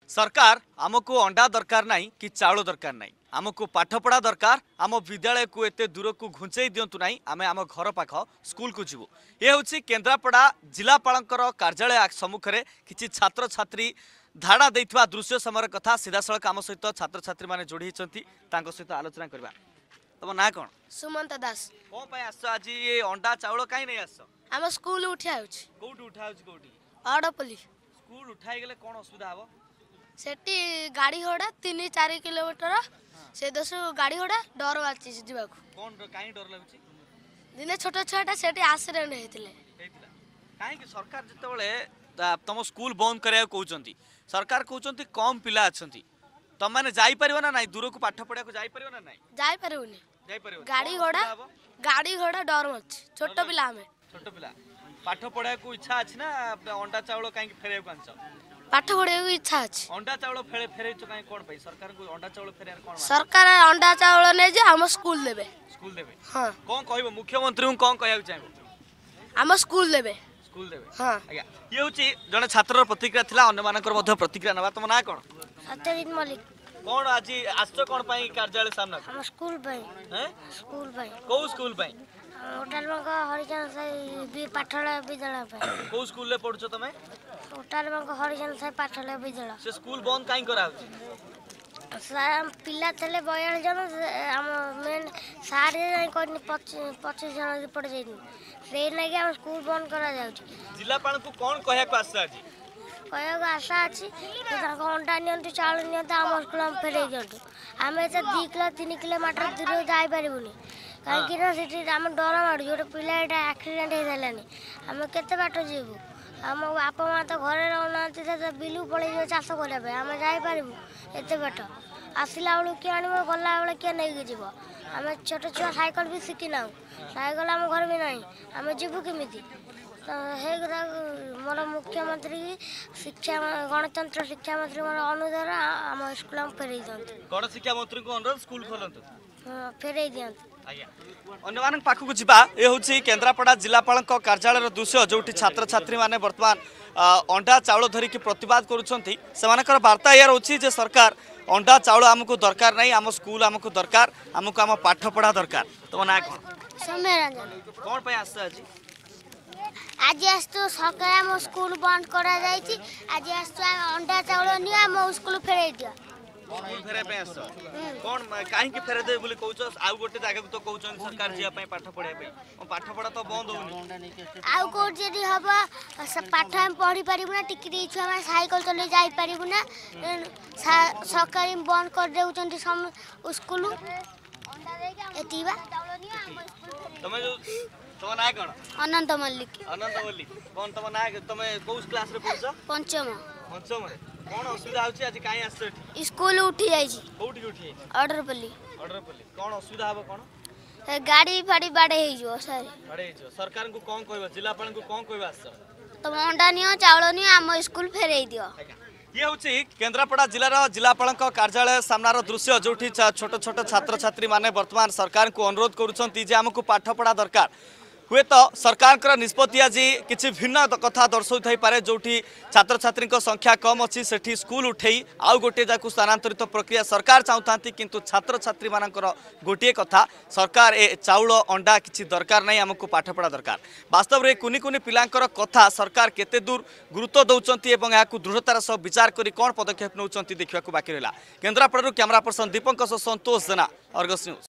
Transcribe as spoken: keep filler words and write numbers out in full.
सरकार आमको अंडा दरकार नहीं कि चाउल दरकार नहीं आमको पाठपढ़ा दरकार आम विद्यालय को एते दूर को घुंचई दिंतु नहीं आम आम घर पाख स्कूल को जीवु ये हूँ केन्द्रापड़ा जिलापाल कार्यालय सम्मुख में किसी छात्र छात्री धाड़ा देथिबा दृश्य समय कथा सीधासख आम सहित छात्र छात्री मैंने जोड़ी सहित आलोचना करवा तुम ना कौन सुमंत दास कौन पे आस आज ये अंडा चाउल कहीं नहीं आस आम स्कूल उठा कौटी उठा कौटी अड़पल्ली स्कूल उठाई गले कौन असुविधा हम सेठी गाड़ी घोड़ा तीन चार किलोमीटर से दस गाड़ी घोड़ा डर बाची जावाक कौन कहीं डर लगुच दिने छोट छुआटा से एक्सीडेंट होते कहीं सरकार जिते तुम स्कूल बंद करा कहते सरकार कहते कम पिला अच्छा तुम मैंने जापर ना ना दूर को पाठ पढ़ा जापर ना ना जापर गाड़ी घोड़ा गाड़ी घोड़ा डर मच छोट पिला हमें छोट पिला पाठ पढ़ा को इच्छा अच्छी ना अंडा चाउल कहीं फेर आंच पाठ पढ़ा इच्छा अच्छी अंडा चाउल फेरे फेरे कहीं कौन पे सरकार को अंडा चाउल फेरे कौन सरकार अंडा चाउल नहीं जे हम स्कूल देबे स्कूल देबे हां कौन कहबो मुख्यमंत्री को कौन कहया चाहबो हम स्कूल देबे स्कूल देबे हां आज्ञा ये होची जने छात्रर प्रतिक्रिया थिला अन्य मानकर मध्ये प्रतिक्रिया नबा तुम ना कोन सत्यजीत मलिक कौन आज आस्तो कौन पई कार्यालय सामने हम स्कूल पई हैं स्कूल पई को स्कूल पई होटल में हरिजन साई पाठशाला विद्यालय पई को स्कूल ले पढछो तमे होटल में हरिजन साई पाठशाला विद्यालय से स्कूल बंद काई करा सार पिला थले बयालीस जन हम मेन सारे जाई कोनी पच्चीस जन रिपोर्ट जेनी से नै हम स्कूल बंद करा जाउ जिलापाल को कौन कहया को आसा आज कहया आशा अच्छी अंडा नि चाउल नि आम स्कूल में फेरे दिंटू आम ए दु किलो तीन किलोमीटर दूर जापरूनी कहीं आम डर माड़ गोटे पिला एक्सीडेंट हो सारानी आम के बाट जीवु आम बापा माँ तो घरे रोना बिलू पड़े चाष करने आम जापरू एत बाट आसला बेलू किए आन गला बेले किए नहीं जीव आम छोट छुआ सैकल भी शिखिना सैकल आम घर भी ना आम जीवु केमी तो मोर मुख्यमंत्री शिक्षा गणतंत्र शिक्षा मंत्री मोर अनुरोध आम स्कूल में फेरे दिखाते गण शिक्षा मंत्री को अनुरोध स्कूल खोलतु फेरे दिखाते अन्य पाखक जा ये हूँ केन्द्रापड़ा जिलापाल कार्यालय दृश्य जो छात्र छात्री मैंने बर्तमान अंडा चाउल धरिकी प्रतिवाद कर वार्ता या रोचे जे सरकार अंडा चाउल आमको दरकार नहीं आम स्कूल आमको दरकार आमको आम पाठ पढ़ा दरकार तुम ना कौन कौन पे आस आज आज आस तो सरकार स्कूल बंद करा आज आस अंडा चाउल नि आम स्कूल फेरे दिया स्कूल फेरे पे आस कौन काहे की फेरे दे बोली कहउछ आ गोटे जागा तो कहउछन सरकार जिया पे पाठ पढ़े पे पाठ पढ़ा तो बंद होनी आ को जदी हबा पाठ हम पढ़ी परिबु ना टिकरी छुआ में साइकिल चले जाई परिबु ना सरकार बंद कर देउछन सम स्कूल एतिबा तमे जो तो ना कोन अनंत मल्लिक अनंत मल्लिक कौन तुम ना तुमे को क्लास रे पढ़छ पंचम पंचम रे कौन असुविधा होची आज काई आछ स्कूल उठी जाई छी कोठी उठी ऑर्डर पल्ली ऑर्डर पल्ली कौन असुविधा हबो कौन गाड़ी फाड़ी बाडे हे जो सर बाडे हे जो सरकार को कोन कहबो जिलापाल को कोन कहबो आछ तुम अंडा नियो चावल नियो आम स्कूल फेरे दियो ये हूँ केन्द्रापड़ा जिलार जिलापाल कार्यालय सामनार दृश्य जो छोट छोट छात्र छात्री मैंने बर्तमान सरकार को अनुरोध करुँच पाठ पढ़ा दरकार हुए तो सरकार निष्पत्ति आज किसी भिन्न कथा दर्शाई पारे जो छात्र छात्री संख्या कम अच्छी से स्कूल उठे आउ गोटे जाकू स्थानांतरित प्रक्रिया सरकार चाहती किंतु छात्र छात्री मानकर गोटे कथा सरकार ए चाउल अंडा किसी दरकार नहीं आमको पाठ पढ़ा दरकार वास्तव में कुनि कुनि पिलांकर कथा सरकार केते दूर गुरुत्व दौरान या दृढ़तार सह विचार करी कौन पदक्षेप नौकरी देखा बाकी रहा Kendrapara camera person Deepak Santosh Jena Argus news.